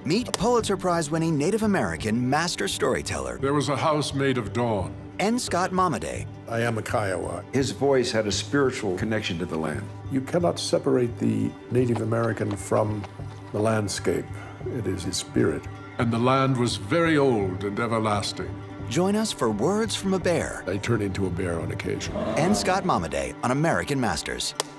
Meet Pulitzer Prize-winning Native American master storyteller, There was a house made of dawn. N. Scott Momaday. I am a Kiowa. His voice had a spiritual connection to the land. You cannot separate the Native American from the landscape. It is his spirit. And the land was very old and everlasting. Join us for Words from a Bear. I turn into a bear on occasion. N. Scott Momaday on American Masters.